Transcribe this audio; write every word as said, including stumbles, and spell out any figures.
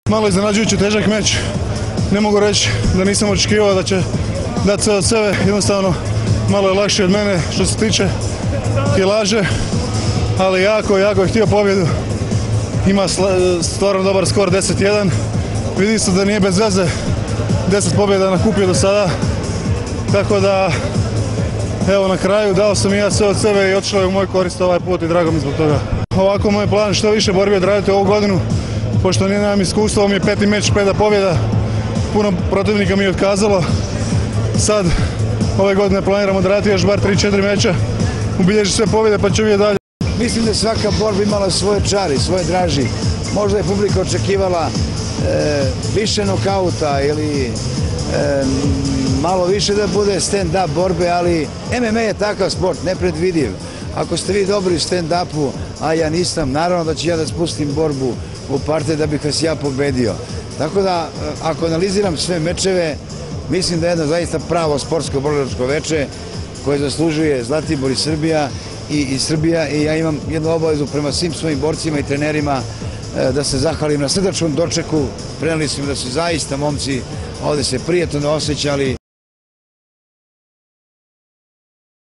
Malo iznenađujući težak meč, ne mogu reći da nisam očekivao da će dati sve od sebe, jednostavno malo je lakše od mene što se tiče kilaže, ali jako, jako je htio pobjedu, ima stvarno dobar skor deset jedan, vidi se da nije bez veze deset pobjeda nakupio do sada, tako da evo na kraju dao sam i ja sve od sebe i otišlo je u moj korist ovaj put i drago mi zbog toga. Ovako moj plan što više borbi odraditi ovu godinu, pošto nije nemam iskustva, ovo mi je peti meč, peta pobjeda, puno protivnika mi je otkazalo. Sad, ove godine planiramo odraditi još bar tri četiri meča, ubilježiti sve pobjede pa će vidjeti dalje. Mislim da je svaka borba imala svoje čari, svoje draži. Možda je publika očekivala e, više nokauta ili e, malo više da bude stand-up borbe, ali M M A je takav sport, nepredvidiv. Ako ste vi dobri u stand-upu, a ja nisam, naravno da ću ja da spustim borbu u parte da bih vas ja pobedio. Tako da, ako analiziram sve mečeve, mislim da je jedno zaista pravo sportsko borilačko veče koje zaslužuje Zlatibor i Srbija i, i Srbija i ja imam jednu obavezu prema svim svojim borcima i trenerima da se zahvalim na srdačnom dočeku. Preneli su mi da su zaista momci ovde se prijatno osjećali.